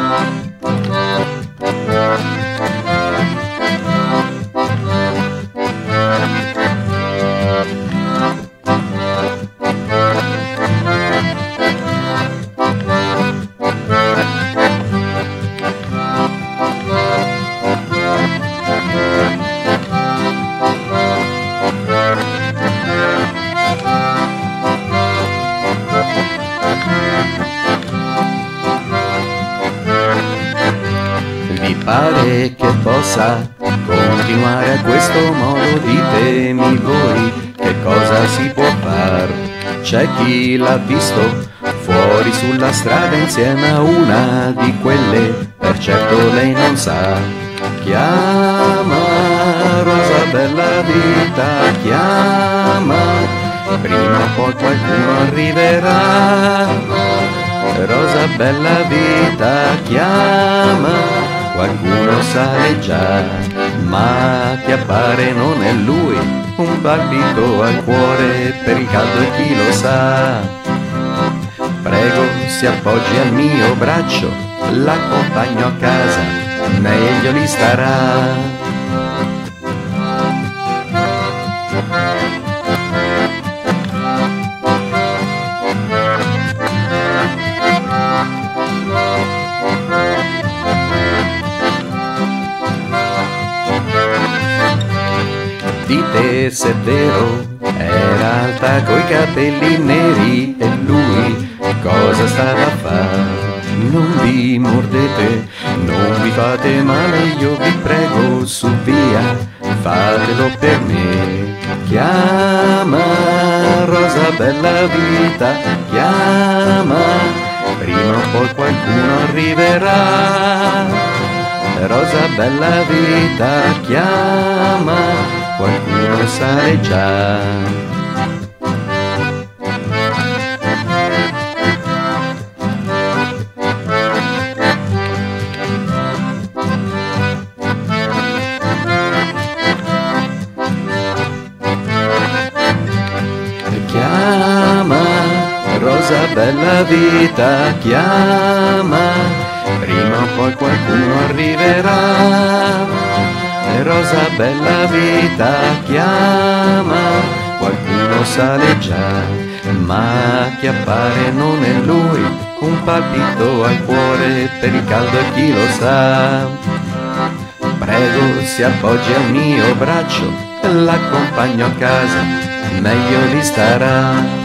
Vi pare che possa continuare a questo modo? Ditemi voi che cosa si può far. C'è chi l'ha visto fuori sulla strada insieme a una di quelle, per certo lei non sa. Chiama rosa bella vita, chiama, prima o poi qualcuno arriverà. Rosa bella vita, chiama, qualcuno sale già, ma ti appare non è lui, un palpito al cuore per il caldo e chi lo sa. Prego si appoggi al mio braccio, l'accompagno a casa, meglio gli starà. Dite se è vero, era alta coi capelli neri e lui cosa stava a fare? Non vi mordete, non vi fate male, io vi prego, su via, fatelo per me. Chiama rosa bella vita, chiama, prima o poi qualcuno arriverà. Rosa bella vita, chiama, qualcuno sale già. Chiama, rosa bella vita, chiama, prima o poi qualcuno arriverà. Rosa bella vita, chiama, qualcuno sale già, ma chi appare non è lui, un palpito al cuore per il caldo e chi lo sa. Prego si appoggi al mio braccio, l'accompagno a casa, meglio gli starà.